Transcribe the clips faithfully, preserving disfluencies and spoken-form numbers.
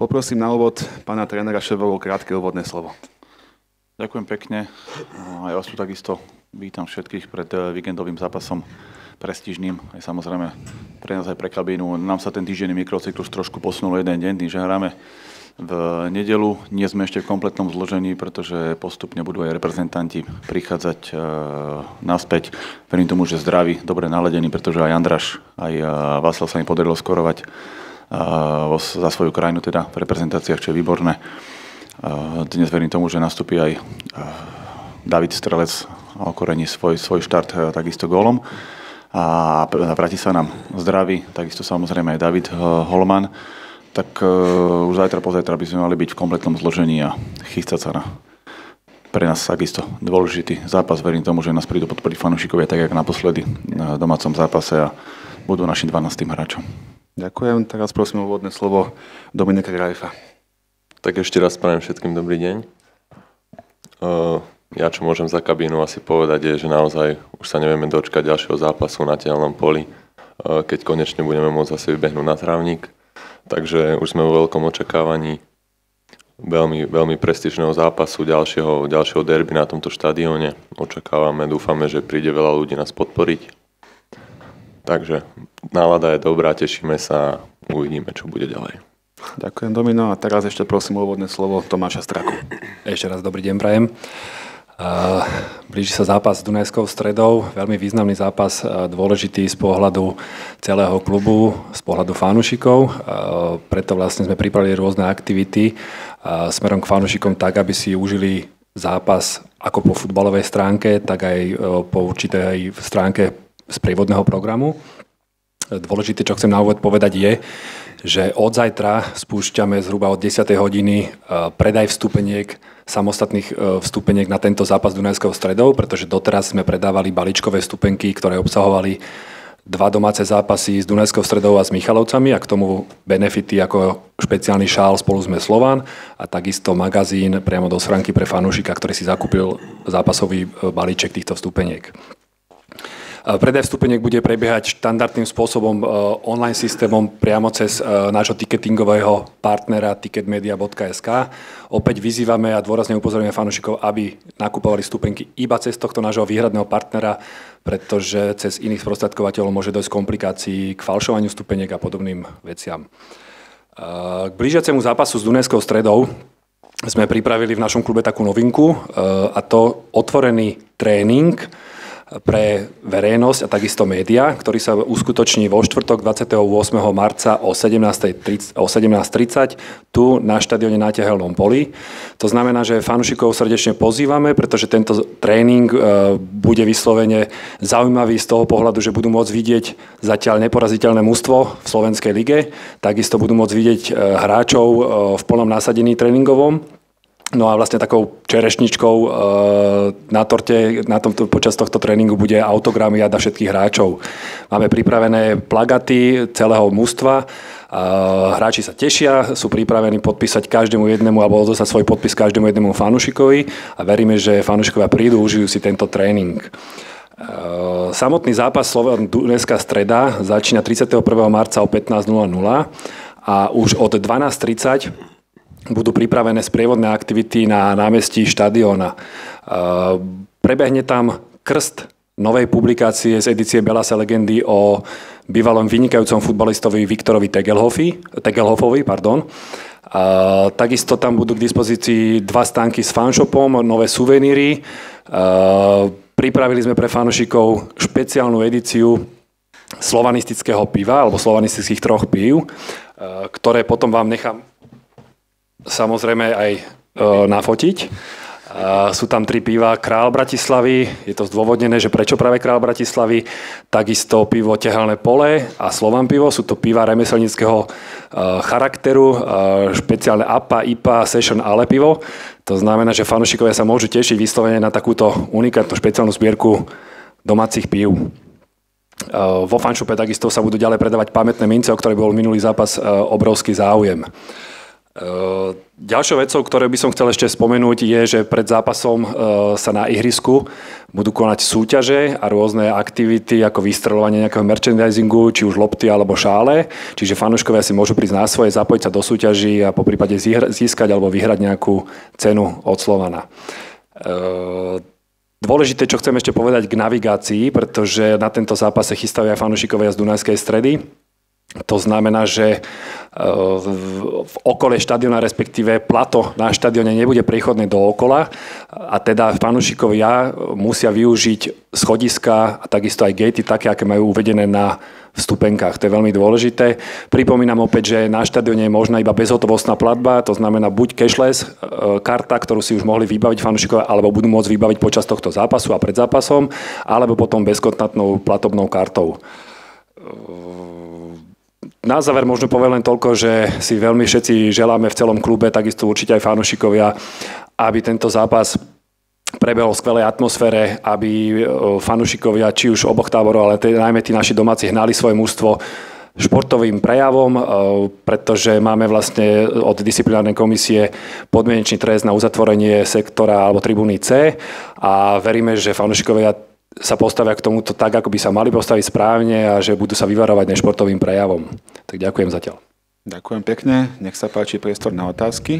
poprosím na úvod pána trénera Ševovu krátke úvodné slovo. Ďakujem pekne. Ja vás tu takisto vítam všetkých pred víkendovým zápasom prestížným. Aj samozrejme pre nás aj pre kabínu. Nám sa ten týždenný mikrocyklus trošku posunul jeden deň, tým, že hráme v nedelu. Nie sme ešte v kompletnom zložení, pretože postupne budú aj reprezentanti prichádzať e, naspäť. Verím tomu, že zdraví, dobre naladení, pretože aj Andraš, aj e, Václav sa mi podarilo skorovať za svoju krajinu, teda v reprezentáciách, čo je výborné. Dnes verím tomu, že nastúpi aj David Strelec a okorení svoj, svoj štart takisto gólom. A vráti sa nám zdraví, takisto samozrejme aj David Holman. Tak už zajtra, pozajtra by sme mali byť v kompletnom zložení a chystať sa na pre nás takisto dôležitý zápas. Verím tomu, že nás prídu podporiť fanúšikovia, tak ako naposledy na domácom zápase a budú našim dvanástym hráčom. Ďakujem. Teraz prosím o úvodné slovo Dominika Grajfa. Tak ešte raz prajem všetkým dobrý deň. Ja, čo môžem za kabínu asi povedať, je, že naozaj už sa nevieme dočkať ďalšieho zápasu na tehelnom poli, keď konečne budeme môcť zase vybehnúť na trávnik. Takže už sme vo veľkom očakávaní veľmi, veľmi prestížneho zápasu, ďalšieho, ďalšieho derby na tomto štadióne. Očakávame, dúfame, že príde veľa ľudí nás podporiť. Takže nálada je dobrá, tešíme sa, uvidíme, čo bude ďalej. Ďakujem, Domino. A teraz ešte prosím o úvodné slovo Tomáša Straku. Ešte raz dobrý deň prajem. Uh, blíži sa zápas s Dunajskou Stredou, veľmi významný zápas, uh, dôležitý z pohľadu celého klubu, z pohľadu fanúšikov. Uh, preto vlastne sme pripravili rôzne aktivity uh, smerom k fanúšikom tak, aby si užili zápas ako po futbalovej stránke, tak aj uh, po určitej stránke z prievodného programu. Dôležité, čo chcem na úvod povedať, je, že od zajtra spúšťame zhruba od desiatej hodiny predaj vstupeniek, samostatných vstupeniek na tento zápas s Dunajskou Stredou, pretože doteraz sme predávali balíčkové vstupenky, ktoré obsahovali dva domáce zápasy s Dunajskou Stredou a s Michalovcami a k tomu benefity ako špeciálny šál Spolu sme Slovan a takisto magazín priamo do schránky pre fanúšika, ktorý si zakúpil zápasový balíček týchto vstupeniek. Predaj vstupeniek bude prebiehať štandardným spôsobom online systémom priamo cez nášho ticketingového partnera ticketmedia bodka es ká. Opäť vyzývame a dôrazne upozorňujeme fanúšikov, aby nakupovali vstupenky iba cez tohto nášho výhradného partnera, pretože cez iných sprostredkovateľov môže dojsť komplikácií k falšovaniu vstupeniek a podobným veciam. K blížiacemu zápasu s Dunajskou Stredou sme pripravili v našom klube takú novinku, a to otvorený tréning pre verejnosť a takisto médiá, ktorý sa uskutoční vo štvrtok dvadsiateho ôsmeho marca o sedemnásť tridsať tu na štadióne na Tehelnom poli. To znamená, že fanúšikov srdečne pozývame, pretože tento tréning bude vyslovene zaujímavý z toho pohľadu, že budú môcť vidieť zatiaľ neporaziteľné mužstvo v slovenskej lige, takisto budú môcť vidieť hráčov v plnom nasadení tréningovom. No a vlastne takou čerešničkou e, na torte na tomto, počas tohto tréningu bude autogram jada všetkých hráčov. Máme pripravené plagaty celého mužstva. E, hráči sa tešia, sú pripravení podpísať každému jednému alebo odozdať svoj podpis každému jednému fanúšikovi a veríme, že fanúšikovia prídu, užijú si tento tréning. E, samotný zápas Slovan Dunajská Streda začína tridsiateho prvého marca o pätnásť nula nula a už od dvanásť tridsať budú pripravené sprievodné aktivity na námestí štadióna. Prebehne tam krst novej publikácie z edície Belase legendy o bývalom vynikajúcom futbalistovi Viktorovi Tegelhofovi. Pardon. Takisto tam budú k dispozícii dva stánky s fanshopom, nové suveníry. Pripravili sme pre fanúšikov špeciálnu edíciu slovanistického piva, alebo slovanistických troch pív, ktoré potom vám nechám samozrejme aj e, nafotiť. E, sú tam tri piva Král Bratislavy, je to zdôvodnené, že prečo práve Král Bratislavy, takisto pivo Tehelné pole a Slovan pivo, sú to piva remeselníckeho e, charakteru, e, špeciálne á pé á, í pé á, Session ale pivo. To znamená, že fanúšikovia sa môžu tešiť vyslovene na takúto unikátnu špeciálnu zbierku domácich pív. E, vo fanshope takisto sa budú ďalej predávať pamätné mince, o ktoré bol minulý zápas e, obrovský záujem. Ďalšou vecou, ktoré by som chcel ešte spomenúť, je, že pred zápasom e, sa na ihrisku budú konať súťaže a rôzne aktivity ako vystreľovanie nejakého merchandisingu, či už lopty alebo šále. Čiže fanúškovia si môžu prísť na svoje, zapojiť sa do súťaží a poprípade získať alebo vyhrať nejakú cenu od Slovana. E, dôležité, čo chcem ešte povedať k navigácii, pretože na tento zápas sa chystajú aj fanúšikovia z Dunajskej Stredy. To znamená, že v okolí štadióna, respektíve plato na štadióne nebude priechodné dookola a teda fanúšikovia musia využiť schodiska a takisto aj gatey také, aké majú uvedené na vstupenkách. To je veľmi dôležité. Pripomínam opäť, že na štadióne je možná iba bezhotovostná platba, to znamená buď cashless, karta, ktorú si už mohli vybaviť fanúšikovia, alebo budú môcť vybaviť počas tohto zápasu a pred zápasom, alebo potom bezkontaktnou platobnou kartou. Na záver možno poviem len toľko, že si veľmi všetci želáme v celom klube, takisto určite aj fanúšikovia, aby tento zápas prebehol v skvelej atmosfére, aby fanúšikovia, či už oboch táborov, ale t- najmä tí naši domáci hnali svoje mužstvo športovým prejavom, pretože máme vlastne od disciplinárnej komisie podmienečný trest na uzatvorenie sektora alebo tribúny C a veríme, že fanúšikovia sa postavia k tomuto tak, ako by sa mali postaviť správne a že budú sa vyvarovať nešportovým prejavom. Tak ďakujem zatiaľ. Ďakujem pekne. Nech sa páči priestor na otázky.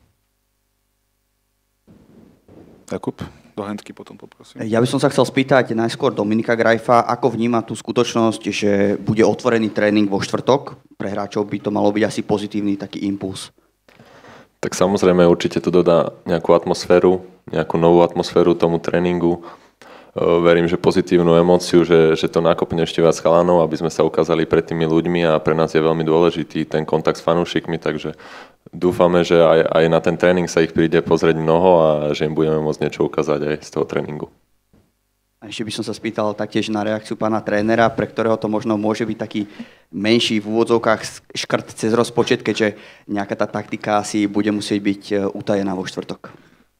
Jakub, do handky potom poprosím. Ja by som sa chcel spýtať najskôr Dominika Grajfa, ako vníma tú skutočnosť, že bude otvorený tréning vo štvrtok. Pre hráčov by to malo byť asi pozitívny taký impuls. Tak samozrejme určite to dodá nejakú atmosféru, nejakú novú atmosféru tomu tréningu. Verím, že pozitívnu emóciu, že, že to nakopne ešte viac chalanov, aby sme sa ukázali pred tými ľuďmi a pre nás je veľmi dôležitý ten kontakt s fanúšikmi, takže dúfame, že aj, aj na ten tréning sa ich príde pozrieť mnoho a že im budeme môcť niečo ukázať aj z toho tréningu. A ešte by som sa spýtal taktiež na reakciu pána trénera, pre ktorého to možno môže byť taký menší v úvodzovkách škrt cez rozpočet, keďže nejaká tá taktika asi bude musieť byť utajená vo štvrtok.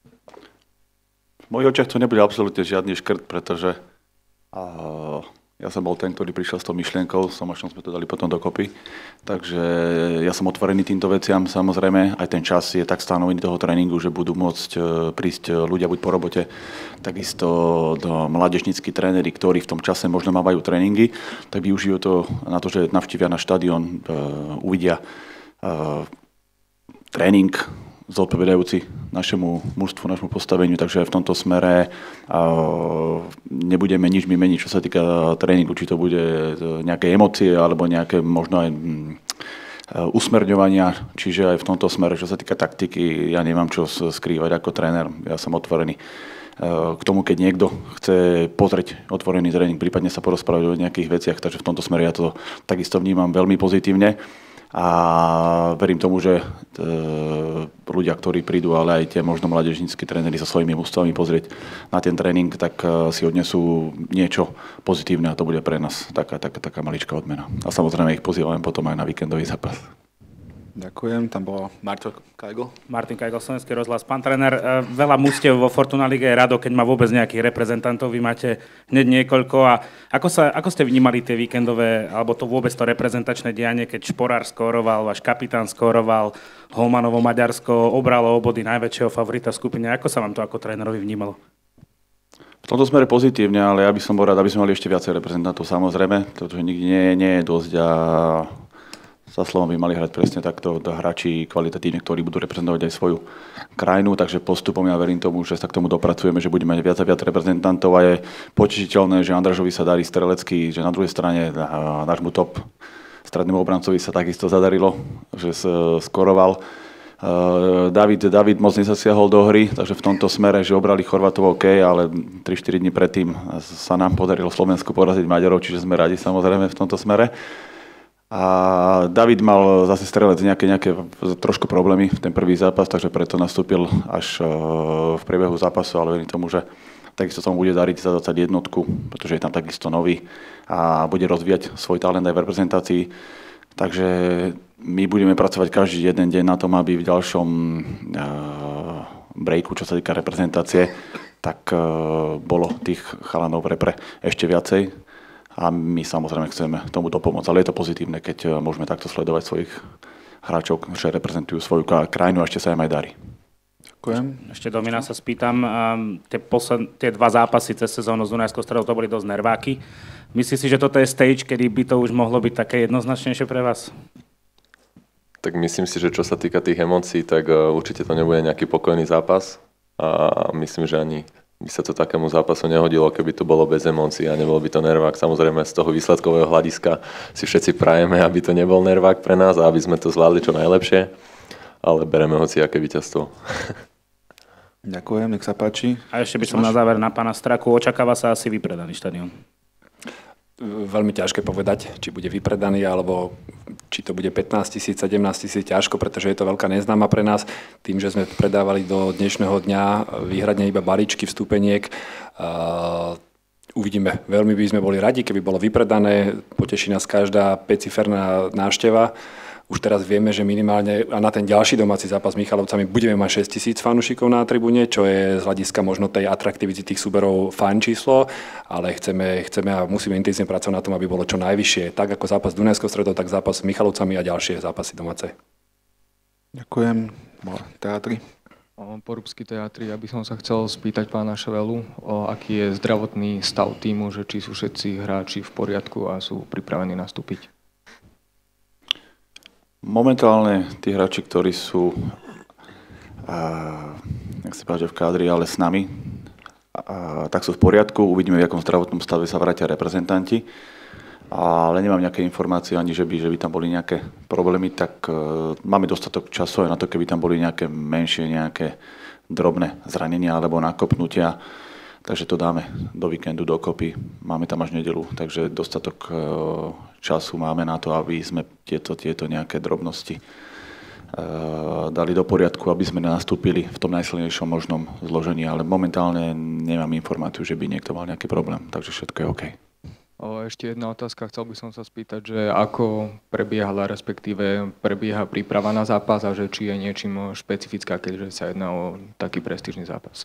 V mojich očiach to nebude absolútne žiadny škrt, pretože uh, ja som bol ten, ktorý prišiel s tou myšlienkou, s Tomášom sme to dali potom dokopy. Takže ja som otvorený týmto veciam, samozrejme. Aj ten čas je tak stanovený toho tréningu, že budú môcť uh, prísť ľudia buď po robote, takisto do mládežníckí tréneri, ktorí v tom čase možno mávajú tréningy, tak využijú to na to, že navštívia na štadión, uh, uvidia uh, tréning, zodpovedajúci našemu mužstvu, našemu postaveniu, takže v tomto smere uh, nebudeme nič my meniť, čo sa týka tréningu, či to bude nejaké emócie alebo nejaké možno aj uh, usmerňovania, čiže aj v tomto smere, čo sa týka taktiky, ja nemám čo skrývať ako tréner, ja som otvorený uh, k tomu, keď niekto chce pozrieť otvorený tréning, prípadne sa porozprávať o nejakých veciach, takže v tomto smere ja to takisto vnímam veľmi pozitívne. A verím tomu, že e, ľudia, ktorí prídu, ale aj tie možno mládežnícki tréneri so svojimi mužstvami pozrieť na ten tréning, tak e, si odnesú niečo pozitívne a to bude pre nás taká, taká, taká maličká odmena. A samozrejme ich pozývame potom aj na víkendový zápas. Ďakujem, tam bol Martin Kajgl. Martin Kajgl, Slovenský rozhlas. Pán tréner, veľa mužstiev vo Fortuna Lige je rado, keď má vôbec nejakých reprezentantov, vy máte hneď niekoľko. A ako, sa, ako ste vnímali tie víkendové, alebo to vôbec to reprezentačné dianie, keď Šporár skóroval, váš kapitán skóroval, Holmanovo Maďarsko obralo obody najväčšieho favorita v skupine. Ako sa vám to ako trénerovi vnímalo? V tomto smere pozitívne, ale ja by som bol rád, aby sme mali ešte viacej reprezentantov, samozrejme, pretože nikdy nie, nie je dosť a za slovom by mali hrať presne takto hráči kvalitatívne, ktorí budú reprezentovať aj svoju krajinu, takže postupom ja verím tomu, že sa k tomu dopracujeme, že budeme mať viac a viac reprezentantov a je potešiteľné, že Andražovi sa darí strelecky, že na druhej strane nášmu top strednému obrancovi sa takisto zadarilo, že skoroval. David, David moc nezasiahol do hry, takže v tomto smere, že obrali Chorvátov OK, ale tri štyri dní predtým sa nám podarilo Slovensku poraziť Maďarov, čiže sme radi samozrejme v tomto smere. A David mal zase strelec nejaké, nejaké trošku problémy v ten prvý zápas, takže preto nastúpil až v priebehu zápasu, ale verím tomu, že takisto sa mu bude dariť zadať jednotku, pretože je tam takisto nový a bude rozvíjať svoj talent aj v reprezentácii. Takže my budeme pracovať každý jeden deň na tom, aby v ďalšom breaku, čo sa týka reprezentácie, tak bolo tých chalanov v repre ešte viacej. A my samozrejme chceme tomu dopomôcť, ale je to pozitívne, keď môžeme takto sledovať svojich hráčov, že reprezentujú svoju krajinu a ešte sa im aj darí. Ďakujem. Ešte Domina sa spýtam, um, tie, posled, tie dva zápasy cez sezónu s Dunajskou Stredou to boli dosť nerváky. Myslíš si, že toto je stage, kedy by to už mohlo byť také jednoznačnejšie pre vás? Tak myslím si, že čo sa týka tých emócií, tak uh, určite to nebude nejaký pokojný zápas a myslím, že ani by sa to takému zápasu nehodilo, keby to bolo bez emócií a nebol by to nervák. Samozrejme z toho výsledkového hľadiska si všetci prajeme, aby to nebol nervák pre nás a aby sme to zvládli čo najlepšie, ale bereme hociaké víťazstvo. Ďakujem, nech sa páči. A ešte by som na záver na pána Straku. Očakáva sa asi vypredaný štadión? Veľmi ťažké povedať, či bude vypredaný, alebo či to bude pätnásť tisíc, sedemnásť tisíc, ťažko, pretože je to veľká neznáma pre nás. Tým, že sme predávali do dnešného dňa výhradne iba balíčky vstupeniek, uh, uvidíme. Veľmi by sme boli radi, keby bolo vypredané. Poteší nás každá päťciferná návšteva. Už teraz vieme, že minimálne a na ten ďalší domáci zápas s Michalovcami budeme mať šesť tisíc fanúšikov na tribúne, čo je z hľadiska možno tej atraktivity tých súberov fajn číslo, ale chceme, chceme a musíme intenzívne pracovať na tom, aby bolo čo najvyššie. Tak ako zápas s Dunajskou Stredou, tak zápas s Michalovcami a ďalšie zápasy domáce. Ďakujem. Teatri. Po Rubsky teatri, ja by som sa chcel spýtať pána Ševelu, o aký je zdravotný stav týmu, že či sú všetci hráči v poriadku a sú pripravení nastúpiť. Momentálne tí hráči, ktorí sú nech si povedať, že v kádri, ale s nami, a, tak sú v poriadku. Uvidíme, v akom zdravotnom stave sa vrátia reprezentanti. Ale nemám nejaké informácie ani, že by, že by tam boli nejaké problémy, tak uh, máme dostatok času aj na to, keby tam boli nejaké menšie, nejaké drobné zranenia alebo nakopnutia. Takže to dáme do víkendu dokopy. Máme tam až nedeľu, takže dostatok uh, času máme na to, aby sme tieto, tieto nejaké drobnosti uh, dali do poriadku, aby sme nastúpili v tom najsilnejšom možnom zložení. Ale momentálne nemám informáciu, že by niekto mal nejaký problém, takže všetko je OK. Ešte jedna otázka, chcel by som sa spýtať, že ako prebiehala, respektíve prebieha príprava na zápas a že či je niečím špecifická, keďže sa jedná o taký prestížny zápas.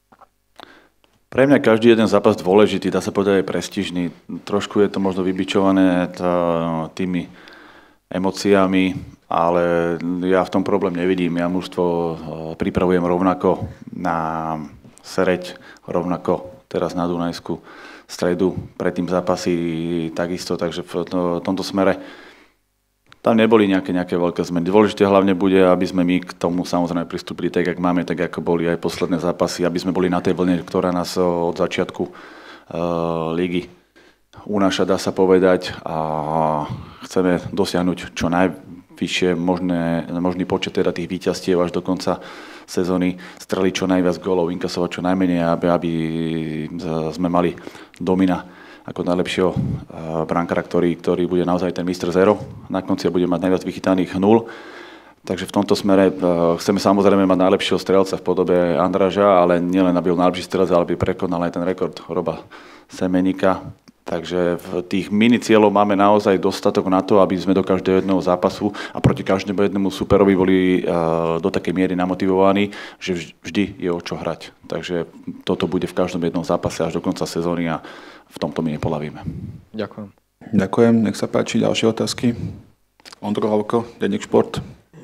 Pre mňa každý jeden zápas dôležitý, dá sa povedať aj prestížny. Trošku je to možno vybičované tými emóciami, ale ja v tom problém nevidím. Ja mužstvo pripravujem rovnako na Sereď, rovnako teraz na Dunajskú Stredu, predtým zápasy takisto, takže v tomto smere tam neboli nejaké, nejaké veľké zmeny. Dôležité hlavne bude, aby sme my k tomu samozrejme pristúpili tak, jak máme, tak ako boli aj posledné zápasy, aby sme boli na tej vlne, ktorá nás od začiatku uh, ligy unáša, dá sa povedať, a chceme dosiahnuť čo najvyššie možné, možný počet teda tých víťazstiev až do konca sezóny, streliť čo najviac gólov, inkasovať čo najmenej, aby, aby sme mali Domina ako najlepšieho brankára, ktorý, ktorý bude naozaj ten mister Zero na konci a bude mať najviac vychytaných nul. Takže v tomto smere chceme samozrejme mať najlepšieho strelca v podobe Andraža, ale nielen aby bol najlepší strelec, ale aby prekonal aj ten rekord Roba Semeníka. Takže v tých mini cieľov máme naozaj dostatok na to, aby sme do každého jedného zápasu a proti každému jednému superovi boli do takej miery namotivovaní, že vždy je o čo hrať. Takže toto bude v každom jednom zápase až do konca sezóny a v tomto my nepoľavíme. Ďakujem. Ďakujem, nech sa páči. Ďalšie otázky. Ondro Hlavko, Denník Šport.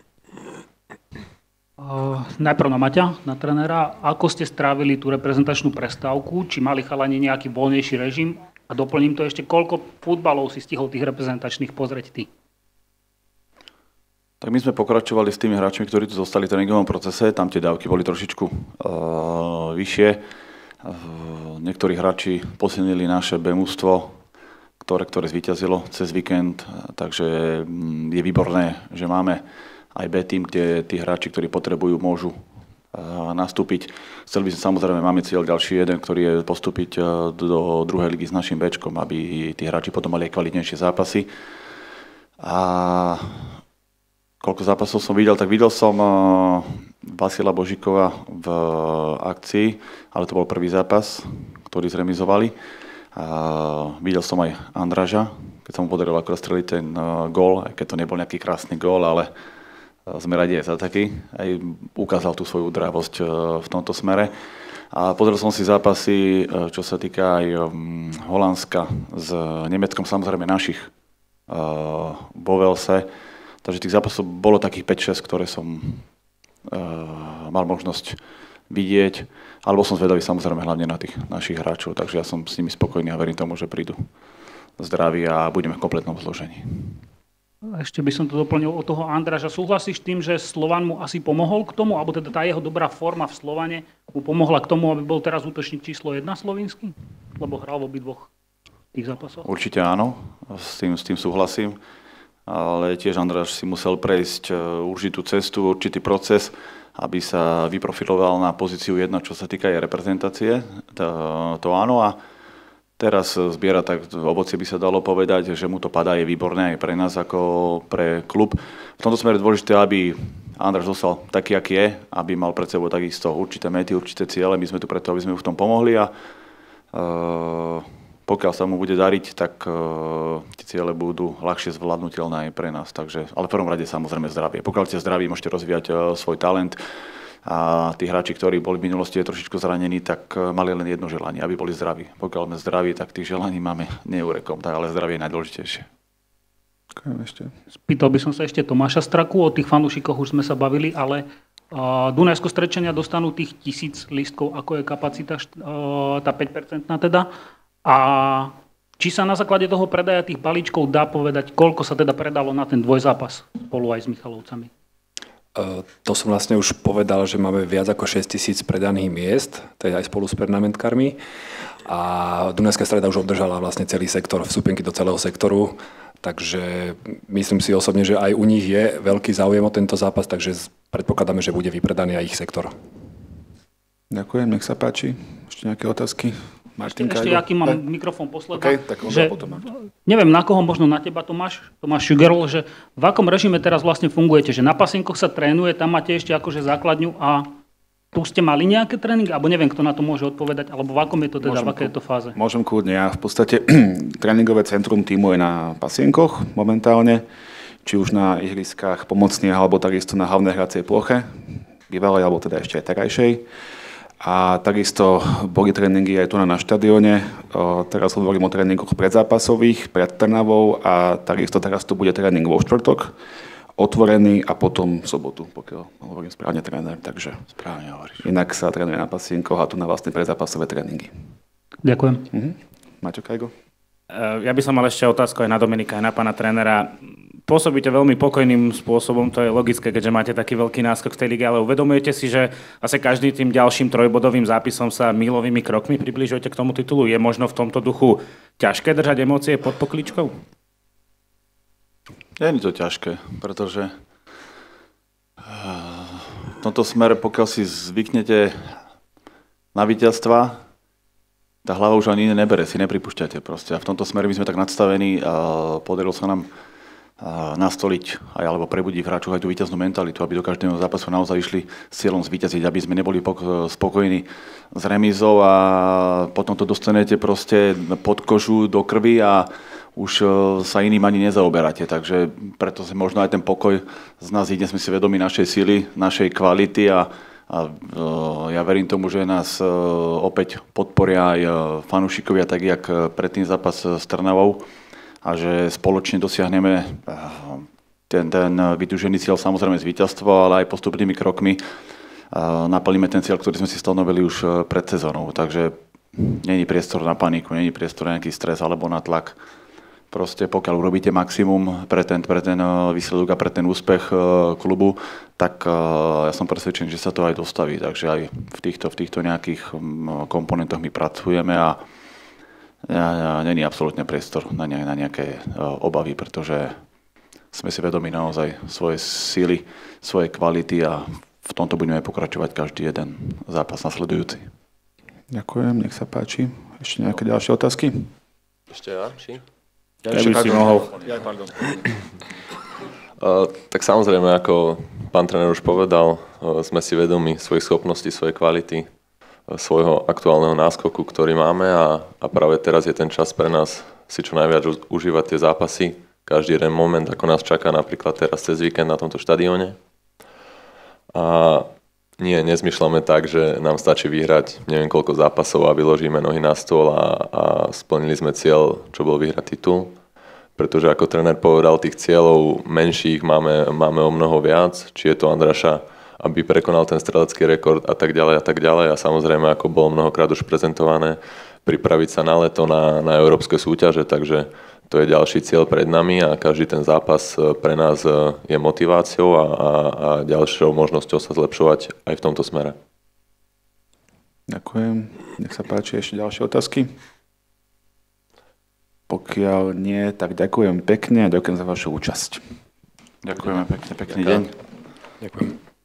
Uh, najprv na Maťa, na trénera. Ako ste strávili tú reprezentačnú prestávku? Či mali chalani nejaký voľnejší režim? A doplním to ešte, koľko futbalov si stihol tých reprezentačných pozrieť ty? Tak my sme pokračovali s tými hráčmi, ktorí tu zostali v tréningovom procese. Tam tie dávky boli trošičku uh, vyššie. Uh, niektorí hráči posilnili naše bé mužstvo, ktoré, ktoré zvíťazilo cez víkend. Takže um, je výborné, že máme aj B tým, kde tí hráči, ktorí potrebujú, môžu nastúpiť. Chceli by sme samozrejme, máme cieľ ďalší jeden, ktorý je postúpiť do druhej ligy s našim Bčkom, aby tí hráči potom mali aj kvalitnejšie zápasy. A koľko zápasov som videl, tak videl som Vasila Božíkova v akcii, ale to bol prvý zápas, ktorý zremizovali. A videl som aj Andraža, keď som mu podaril akorát streliť ten gól, aj keď to nebol nejaký krásny gól, ale sme radi aj za taký. Aj ukázal tú svoju dravosť v tomto smere. A pozrel som si zápasy, čo sa týka aj Holandska s Nemeckom, samozrejme našich vo Velse. Takže tých zápasov bolo takých päť šesť, ktoré som uh, mal možnosť vidieť, alebo som zvedavý samozrejme hlavne na tých našich hráčov, takže ja som s nimi spokojný a verím tomu, že prídu zdraví a budeme v kompletnom zložení. Ešte by som to doplnil od toho Andraža. Súhlasíš tým, že Slovan mu asi pomohol k tomu, alebo teda tá jeho dobrá forma v Slovane mu pomohla k tomu, aby bol teraz útočník číslo jedna slovinský? Lebo hral v obidvoch tých zápasoch? Určite áno, s tým, s tým súhlasím, ale tiež Andraž si musel prejsť určitú cestu, určitý proces, aby sa vyprofiloval na pozíciu jedna, čo sa týka aj reprezentácie. To, to áno a teraz zbiera tak ovocie, by sa dalo povedať, že mu to padá, je výborné aj pre nás ako pre klub. V tomto smere je dôležité, aby Andraž zostal taký, aký je, aby mal pred sebou takisto určité mety, určité ciele. My sme tu preto, aby sme mu v tom pomohli a uh, pokiaľ sa mu bude dariť, tak uh, tie ciele budú ľahšie zvládnutelné aj pre nás. Takže, ale v prvom rade samozrejme zdravie. Pokiaľ ste zdraví, môžete rozvíjať uh, svoj talent. A tí hráči, ktorí boli v minulosti trošičku zranení, tak mali len jedno želanie, aby boli zdraví. Pokiaľ sme zdraví, tak tých želaní máme neurekom, tak ale zdravie je najdôležitejšie. Ešte. Spýtal by som sa ešte Tomáša Straku, o tých fanúšikoch už sme sa bavili, ale uh, Dunajsko-Strečania dostanú tých tisíc lístkov, ako je kapacita, uh, tá päť percent teda. A či sa na základe toho predaja tých balíčkov dá povedať, koľko sa teda predalo na ten dvojzápas spolu aj s Michalovcami? To som vlastne už povedal, že máme viac ako šesť tisíc predaných miest, to je aj spolu s pernamentkarmi. A Dunajská Streda už obdržala vlastne celý sektor, vstupenky do celého sektoru. Takže myslím si osobne, že aj u nich je veľký záujem o tento zápas, takže predpokladáme, že bude vypredaný aj ich sektor. Ďakujem, nech sa páči. Ešte nejaké otázky? Martinka, ešte, ešte aký mám ne? mikrofón posledná, okay, tak že, potom neviem na koho, možno na teba Tomáš, Tomáš Šugerl, že v akom režime teraz vlastne fungujete, že na pasienkoch sa trénuje, tam máte ešte akože základňu a tu ste mali nejaké tréningy, alebo neviem, kto na to môže odpovedať, alebo v akom je to teda, môžem, v akej je to fáze? Môžem kľudne, ja v podstate tréningové centrum tímu je na pasienkoch momentálne, či už na ihriskách pomocných, alebo takisto na hlavnej hracej ploche, bývalej, alebo teda ešte aj terajšej. A takisto boli tréningy aj tu na štadióne. Teraz hovorím o tréningoch predzápasových, pred Trnavou a takisto teraz tu bude tréning vo štvrtok, otvorený a potom v sobotu, pokiaľ hovorím správne tréner. Takže správne hovoríš. Inak sa trénuje na pasienkoch a tu na vlastne predzápasové tréningy. Ďakujem. Mhm. Maťo Kajgo? Ja by som mal ešte otázku aj na Dominika, aj na pána trénera. Pôsobíte veľmi pokojným spôsobom, to je logické, keďže máte taký veľký náskok v tej lige, ale uvedomujete si, že asi každý tým ďalším trojbodovým zápisom sa mílovými krokmi približujete k tomu titulu. Je možno v tomto duchu ťažké držať emócie pod pokličkou? Nie je to ťažké, pretože v tomto smere, pokiaľ si zvyknete na víťazstva, tá hlava už ani iné nebere, si nepripúšťate proste. A v tomto smere my sme tak nadstavení a podarilo sa nám nastoliť aj alebo prebudiť v hráčoch aj tú víťaznú mentalitu, aby do každého zápasu naozaj išli s cieľom zvíťaziť, aby sme neboli spokojní s remízou a potom to dostanete proste pod kožu do krvi a už sa iným ani nezaoberáte. Takže preto sa možno aj ten pokoj z nás ide, sme si vedomi našej síly, našej kvality a, a ja verím tomu, že nás opäť podporia aj fanúšikovia, tak jak pred tým zápas s Trnavou, a že spoločne dosiahneme ten, ten vytúžený cieľ, samozrejme z víťazstva, ale aj postupnými krokmi naplníme ten cieľ, ktorý sme si stanovili už pred sezónou. Takže není priestor na paniku, není priestor na nejaký stres alebo na tlak. Proste pokiaľ urobíte maximum pre ten, pre ten výsledok a pre ten úspech klubu, tak ja som presvedčený, že sa to aj dostaví. Takže aj v týchto, v týchto nejakých komponentoch my pracujeme a Ja, ja, není absolútne priestor na, ne, na nejaké uh, obavy, pretože sme si vedomi naozaj svoje síly, svoje kvality a v tomto budeme pokračovať každý jeden zápas nasledujúci. Ďakujem, nech sa páči. Ešte nejaké ďalšie otázky? Ešte ja, či? Ja ešte si mohol. Ja, pardon. Uh, tak samozrejme, ako pán tréner už povedal, uh, sme si vedomi svojich schopností, svojej kvality, svojho aktuálneho náskoku, ktorý máme a, a práve teraz je ten čas pre nás si čo najviac užívať tie zápasy. Každý jeden moment, ako nás čaká napríklad teraz cez víkend na tomto štadióne. A nie, nezmyšľame tak, že nám stačí vyhrať neviem koľko zápasov a vyložíme nohy na stôl a, a splnili sme cieľ, čo bol vyhrať titul. pretože ako tréner povedal, tých cieľov menších máme, máme o mnoho viac, či je to Andraša, aby prekonal ten strelecký rekord a tak ďalej a tak ďalej. A samozrejme, ako bolo mnohokrát už prezentované, pripraviť sa na leto na, na európske súťaže, takže to je ďalší cieľ pred nami a každý ten zápas pre nás je motiváciou a, a, a ďalšou možnosťou sa zlepšovať aj v tomto smere. Ďakujem. Nech sa páči ešte ďalšie otázky. Pokiaľ nie, tak ďakujem pekne a ďakujem za vašu účasť. Ďakujeme pekne, pekný deň. Ďakujem.